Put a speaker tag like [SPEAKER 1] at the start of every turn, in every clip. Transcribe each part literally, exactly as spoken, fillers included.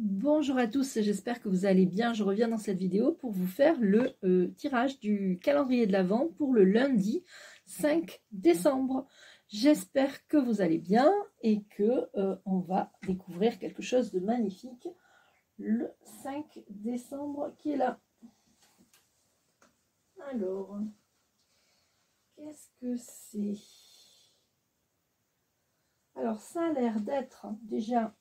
[SPEAKER 1] Bonjour à tous, j'espère que vous allez bien. Je reviens dans cette vidéo pour vous faire le euh, tirage du calendrier de l'Avent pour le lundi cinq décembre. J'espère que vous allez bien et que euh, on va découvrir quelque chose de magnifique le cinq décembre qui est là. Alors, qu'est-ce que c'est? Alors, ça a l'air d'être déjà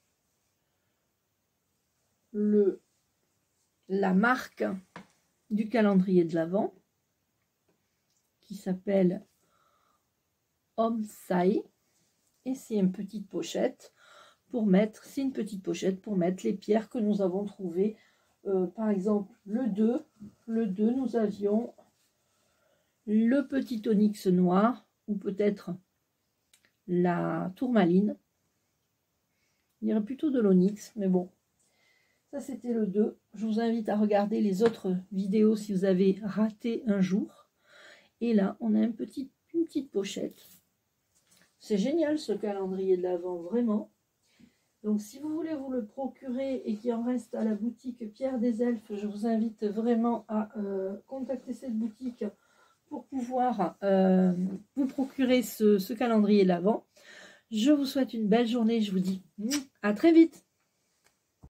[SPEAKER 1] le la marque du calendrier de l'Avent qui s'appelle Omsai, et c'est une petite pochette pour mettre, c'est une petite pochette pour mettre les pierres que nous avons trouvées. Euh, par exemple, le deux, le deux, nous avions le petit onyx noir, ou peut-être la tourmaline. Il y aurait plutôt de l'onyx, mais bon. Ça, c'était le deux. Je vous invite à regarder les autres vidéos si vous avez raté un jour. Et là, on a un petit, une petite pochette. C'est génial ce calendrier de l'Avent, vraiment. Donc, si vous voulez vous le procurer et qu'il en reste à la boutique Pierre des Elfes, je vous invite vraiment à euh, contacter cette boutique pour pouvoir euh, vous procurer ce, ce calendrier de l'Avent. Je vous souhaite une belle journée. Je vous dis à très vite.